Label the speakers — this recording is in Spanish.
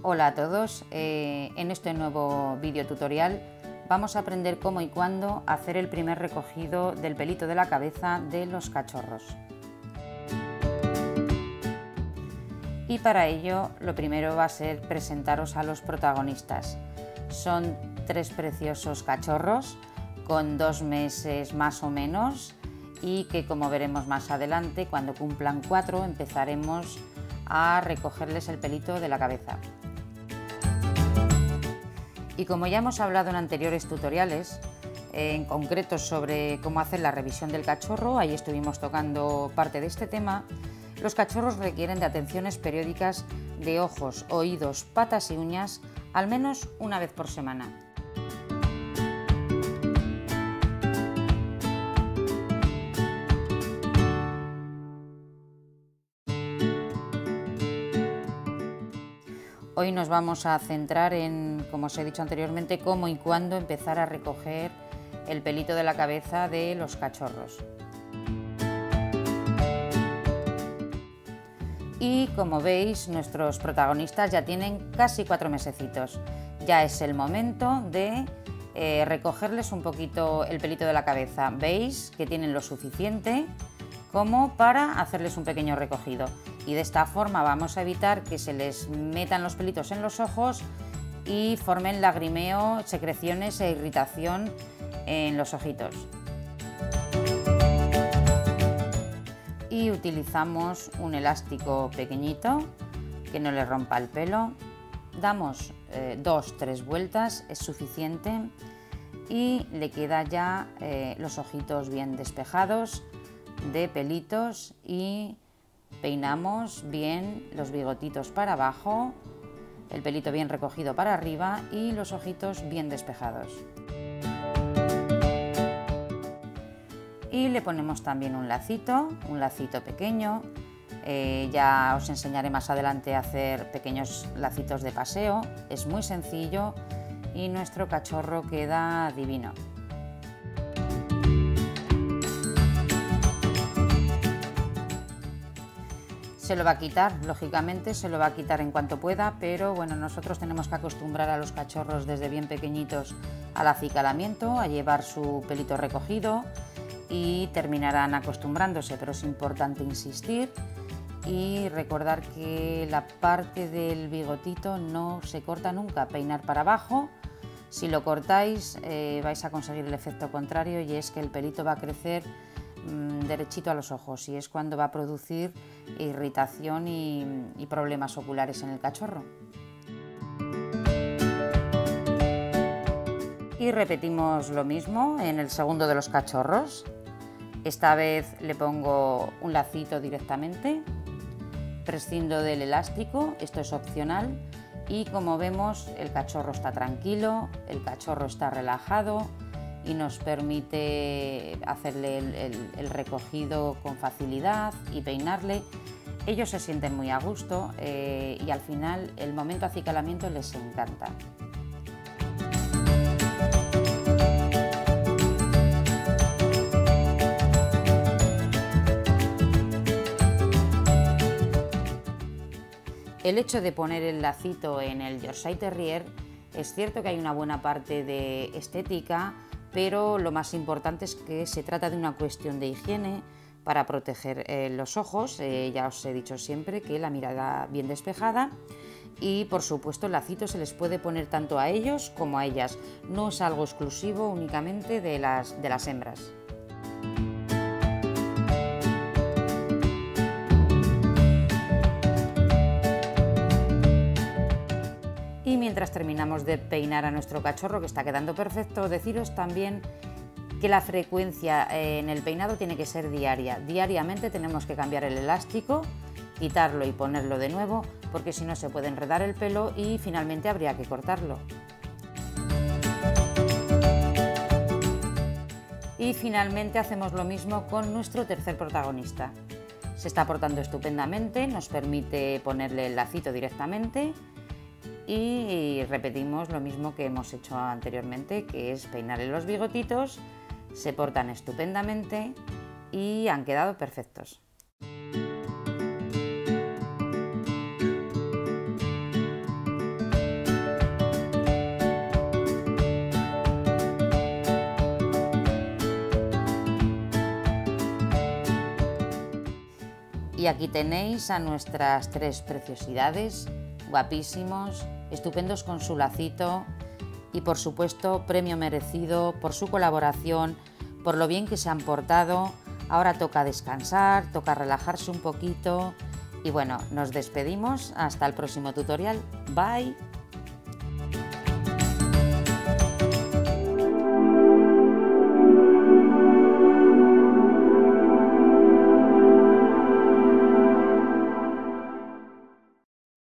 Speaker 1: Hola a todos, en este nuevo vídeo tutorial vamos a aprender cómo y cuándo hacer el primer recogido del pelito de la cabeza de los cachorros. Y para ello lo primero va a ser presentaros a los protagonistas. Son tres preciosos cachorros con 2 meses más o menos y que, como veremos más adelante, cuando cumplan 4 empezaremos a recogerles el pelito de la cabeza. Y como ya hemos hablado en anteriores tutoriales, en concreto sobre cómo hacer la revisión del cachorro, ahí estuvimos tocando parte de este tema, los cachorros requieren de atenciones periódicas de ojos, oídos, patas y uñas al menos una vez por semana. Hoy nos vamos a centrar en, como os he dicho anteriormente, cómo y cuándo empezar a recoger el pelito de la cabeza de los cachorros. Y como veis, nuestros protagonistas ya tienen casi 4 mesecitos. Ya es el momento de recogerles un poquito el pelito de la cabeza. Veis que tienen lo suficiente como para hacerles un pequeño recogido. Y de esta forma vamos a evitar que se les metan los pelitos en los ojos y formen lagrimeo, secreciones e irritación en los ojitos. Y utilizamos un elástico pequeñito que no le rompa el pelo. Damos 2-3 vueltas, es suficiente, y le queda ya los ojitos bien despejados de pelitos y peinamos bien los bigotitos para abajo, el pelito bien recogido para arriba y los ojitos bien despejados. Y le ponemos también un lacito pequeño. Ya os enseñaré más adelante a hacer pequeños lacitos de paseo. Es muy sencillo y nuestro cachorro queda divino. Se lo va a quitar, lógicamente, se lo va a quitar en cuanto pueda, pero bueno, nosotros tenemos que acostumbrar a los cachorros desde bien pequeñitos al acicalamiento, a llevar su pelito recogido y terminarán acostumbrándose, pero es importante insistir y recordar que la parte del bigotito no se corta nunca, peinar para abajo. Si lo cortáis vais a conseguir el efecto contrario, y es que el pelito va a crecer derechito a los ojos, y es cuando va a producir irritación y problemas oculares en el cachorro. Y repetimos lo mismo en el segundo de los cachorros. Esta vez le pongo un lacito directamente, prescindo del elástico, esto es opcional, y como vemos el cachorro está tranquilo, el cachorro está relajado y nos permite hacerle el recogido con facilidad y peinarle. Ellos se sienten muy a gusto y al final el momento de acicalamiento les encanta. El hecho de poner el lacito en el Yorkshire Terrier, es cierto que hay una buena parte de estética, pero lo más importante es que se trata de una cuestión de higiene para proteger los ojos. Ya os he dicho siempre que la mirada bien despejada, y por supuesto el lacito se les puede poner tanto a ellos como a ellas, no es algo exclusivo únicamente de las hembras. Y mientras terminamos de peinar a nuestro cachorro, que está quedando perfecto, deciros también que la frecuencia en el peinado tiene que ser diaria. Diariamente tenemos que cambiar el elástico, quitarlo y ponerlo de nuevo, porque si no se puede enredar el pelo y finalmente habría que cortarlo. Y finalmente hacemos lo mismo con nuestro tercer protagonista. Se está portando estupendamente, nos permite ponerle el lacito directamente. Y repetimos lo mismo que hemos hecho anteriormente, que es peinarle los bigotitos. Se portan estupendamente y han quedado perfectos. Y aquí tenéis a nuestras 3 preciosidades, guapísimos, estupendos con su lacito y por supuesto premio merecido por su colaboración, por lo bien que se han portado. Ahora toca descansar, toca relajarse un poquito y bueno, nos despedimos hasta el próximo tutorial. Bye.